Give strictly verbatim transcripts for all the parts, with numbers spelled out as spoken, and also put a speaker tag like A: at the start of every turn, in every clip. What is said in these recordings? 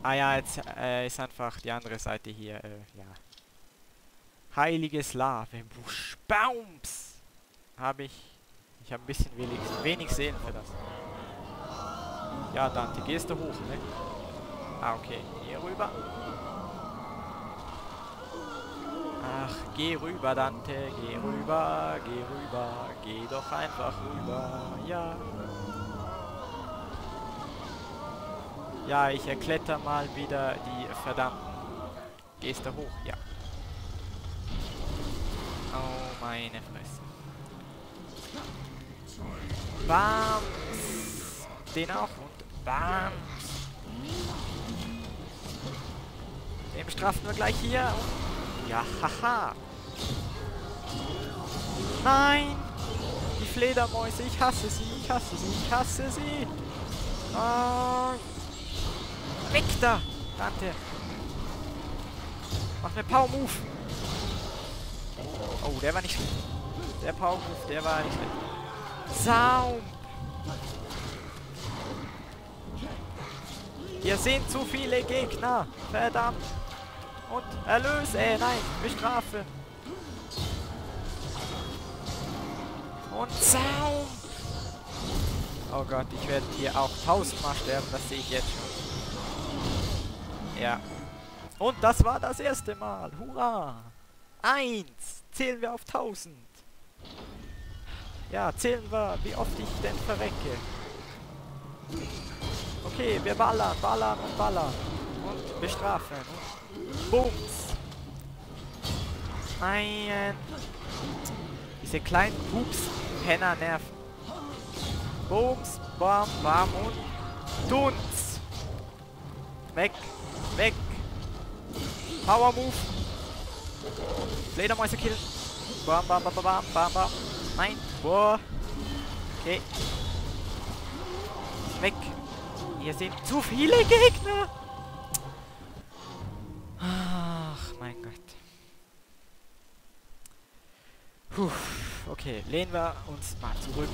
A: Ah ja, jetzt äh, ist einfach die andere Seite hier, äh, ja. Heiliges Lavebusch. Baums! Habe ich. Ich habe ein bisschen wenig, wenig Seelen für das. Ja, Dante, gehst du hoch, ne? Ah, okay. Hier rüber. Ach, geh rüber, Dante. Geh rüber, geh rüber. Geh doch einfach rüber. Ja. Ja, ich erkletter mal wieder die verdammten. Gehst du hoch? Ja. Oh, meine Fresse. Bams! Den auch und bams! Den bestrafen wir gleich hier. Und ja, haha! Nein! Die Fledermäuse, ich hasse sie, ich hasse sie, ich hasse sie! Oh. Weg da! Dante! Mach eine Power Move! Oh, der war nicht schlecht. Der Power Move, der war nicht schlecht. Saum! Hier sind zu viele Gegner! Verdammt! Und erlöse! Äh, nein! Bestrafe! Und Saum! Oh Gott, ich werde hier auch tausendmal sterben, das sehe ich jetzt schon. Ja. Und das war das erste Mal. Hurra! Eins! Zählen wir auf tausend. Ja, zählen wir, wie oft ich denn verrecke. Okay, wir ballern, ballern und ballern. Und bestrafen. Und Bums! Nein! Diese kleinen Pups-Penner nerven. Bums, bam, bam und Dunz! Weg! Weg! Power Move! Fledermäuse killen! Bam, bam, bam, bam, bam, bam! Nein! Boah! Okay! Weg! Hier sind zu viele Gegner! Ach, mein Gott. Puh, okay, lehnen wir uns mal zurück.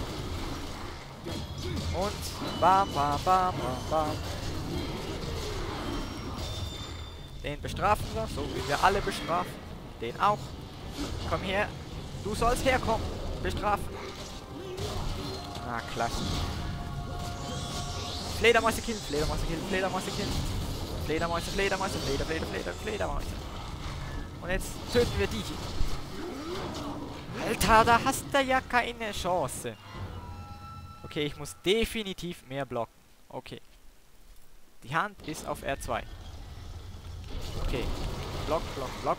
A: Und bam, bam, bam, bam, bam. Den bestrafen wir, so wie wir alle bestrafen. Den auch. Komm her. Du sollst herkommen. Bestrafen. Ah, klasse. Fledermäuse killen, Fledermäuse killen, Fledermäuse killen. Fledermäuse, Fledermäuse, Fleder, Fleder, Fleder, Fledermäuse. Und jetzt töten wir die. Alter, da hast du ja keine Chance. Okay, ich muss definitiv mehr blocken. Okay. Die Hand ist auf R zwei. Okay. Block, Block, Block.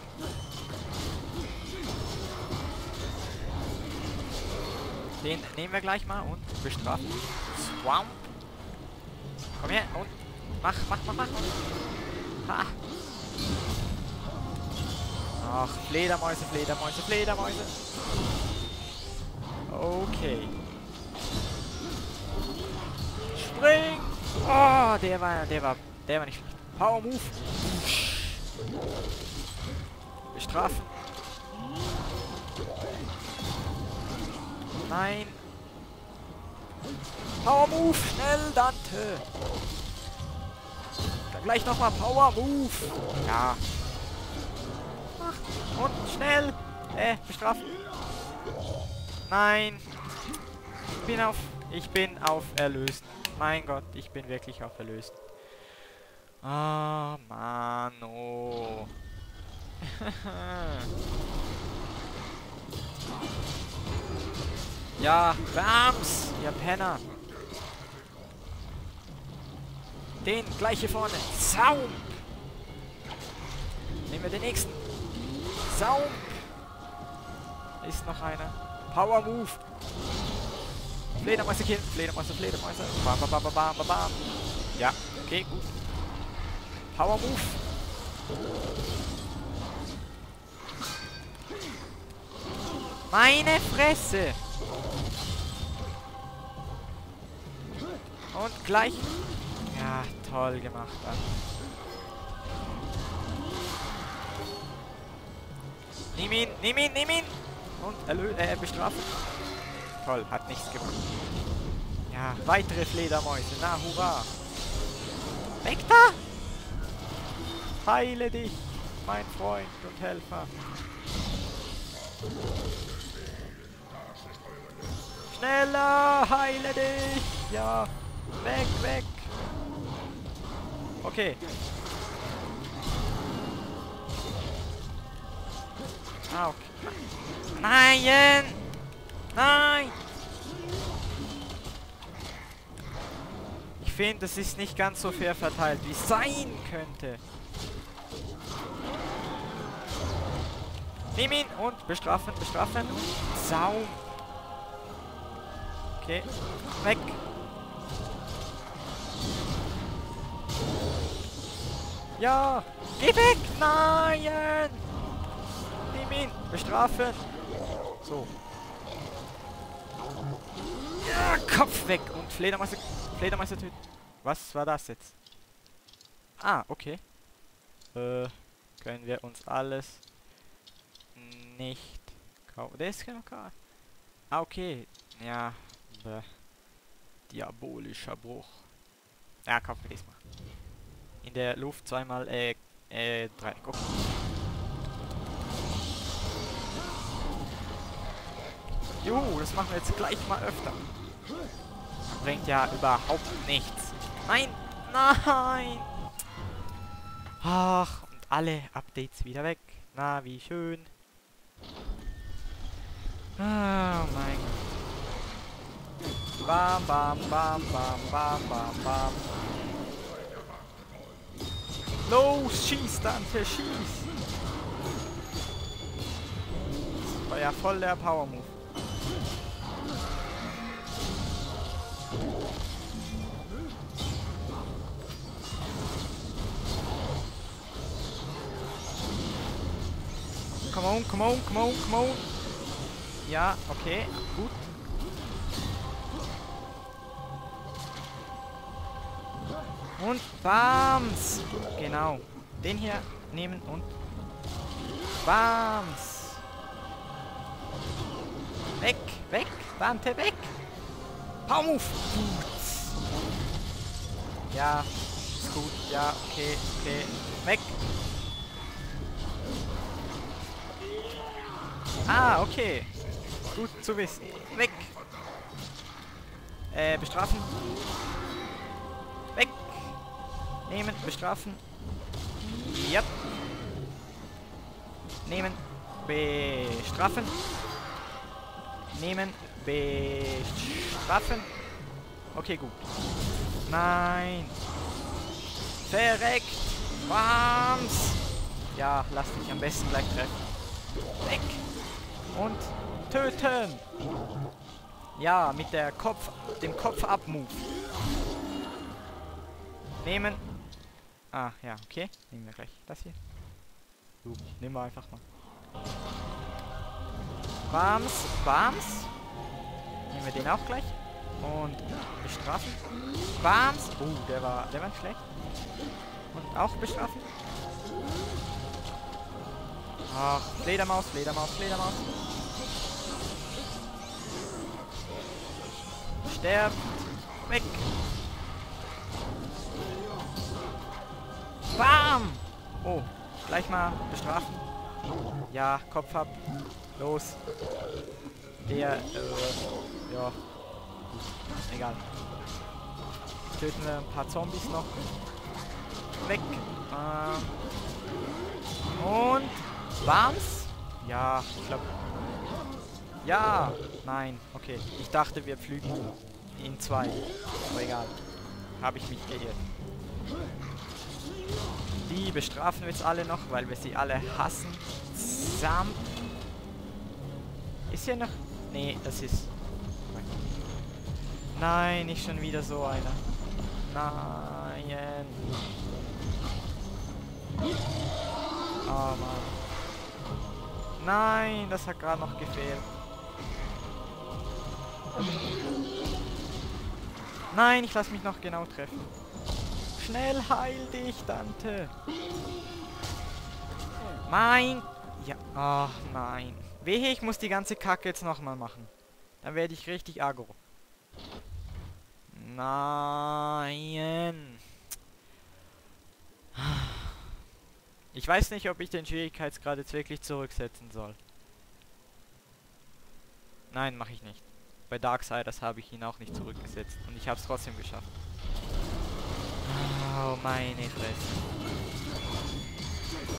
A: Den nehmen wir gleich mal und bestrafen. Swamp. Komm her und mach, mach, mach, mach. Ha. Ach, Fledermäuse, Fledermäuse, Fledermäuse. Okay. Spring! Oh, der war, der war, der war nicht schlecht. Power Move. Bestrafen. Nein. Power Move, schnell, Dante. Dann gleich nochmal Power Move. Ja. Ach, und schnell. Äh, bestrafen. Nein. Ich bin auf, ich bin auf erlöst. Mein Gott, ich bin wirklich auf erlöst. Ah, oh, Mann, oh. Ja, Bams! Ihr Penner! Den gleich hier vorne. Saum! Nehmen wir den nächsten. Saum! Ist noch einer. Power Move! Fledermäuse killen, Fledermäuse, Fledermäuse. Bam, bam, bam, bam, bam, bam. Ja, okay, gut. Power Move! Meine Fresse! Und gleich. Ja, toll gemacht dann. Nimm ihn, nimm ihn, nimm ihn! Und erlö äh, bestrafen. Toll, hat nichts gemacht. Ja, weitere Fledermäuse. Na, hurra! Weg da! Heile dich, mein Freund und Helfer. Schneller, heile dich. Ja, weg, weg. Okay. Ah, okay. Nein! Nein! Ich finde, das ist nicht ganz so fair verteilt, wie es sein könnte. Nimm ihn und bestrafen, bestrafen und Zaum. Okay, weg. Ja, geh weg! Nein! Nimm ihn, bestrafen. So. Ja, Kopf weg und Fledermäuse, Fledermäuse töten. Was war das jetzt? Ah, okay. Äh, können wir uns alles nicht kaufen. Der ist genau klar. Ah, okay. Ja. Bäh. Diabolischer Bruch. Ja, kaufen wir diesmal. In der Luft zweimal, äh, äh, drei. Okay. Juhu, das machen wir jetzt gleich mal öfter. Bringt ja überhaupt nichts. Nein, nein. Ach, und alle Updates wieder weg. Na, wie schön. Ah, oh mein Gott. Bam, bam, bam, bam, bam, bam, bam. Los, schieß, Dante, schieß. Das war ja voll der Power-Move. Come on, come on, come on, come on. Ja, okay, gut. Und Bams. Genau. Den hier nehmen und Bams. Weg, weg, Dante, weg. Power-Move. Ja, ist gut. Ja, okay, okay. Weg. Ah, okay. Gut zu wissen. Weg. Äh, bestrafen. Weg. Nehmen, bestrafen. Ja. Nehmen, bestrafen. Nehmen, bestrafen. Okay, gut. Nein. Verreckt. Bams. Ja, lass dich am besten gleich treffen. Weg. Und töten. Ja, mit der Kopf, dem Kopf-Up-Move. Nehmen. Ah, ja, okay. Nehmen wir gleich das hier. So, nehmen wir einfach mal. Bams, Bams. Nehmen wir den auch gleich. Und bestrafen. Bams. Oh, der war, der war nicht schlecht. Und auch bestrafen. Ach, Fledermaus, Fledermaus, Fledermaus. Sterbt. Weg. Bam! Oh, gleich mal bestrafen. Ja, Kopf ab. Los. Der, äh, ja. Egal. Töten wir ein paar Zombies noch. Weg. Ähm. Und Bams? Ja, ich glaube. Ja, nein, okay. Ich dachte, wir pflügen in zwei. Aber egal. Habe ich mich geirrt. Die bestrafen wir jetzt alle noch, weil wir sie alle hassen. Sam. Ist hier noch. Nee, das ist. Nein, nicht schon wieder so einer. Nein. Oh Mann. Nein, das hat gerade noch gefehlt. Nein, ich lasse mich noch genau treffen. Schnell heil dich, Dante. Mein... Ja, ach nein. Wehe, ich muss die ganze Kacke jetzt nochmal machen. Dann werde ich richtig aggro. Nein. Ich weiß nicht, ob ich den Schwierigkeitsgrad jetzt wirklich zurücksetzen soll. Nein, mache ich nicht. Bei Darksiders habe ich ihn auch nicht zurückgesetzt. Und ich habe es trotzdem geschafft. Oh, meine Fresse.